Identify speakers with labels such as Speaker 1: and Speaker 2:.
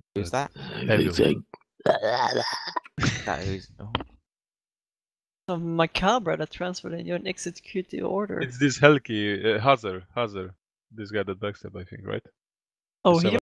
Speaker 1: Who's that?
Speaker 2: Everyone.
Speaker 1: That is. Oh.
Speaker 3: Some macabre that transferred in your executive order.
Speaker 4: It's this Helki Hazar. This guy that backstab, I think, right?
Speaker 3: Oh,
Speaker 4: Seven.
Speaker 3: he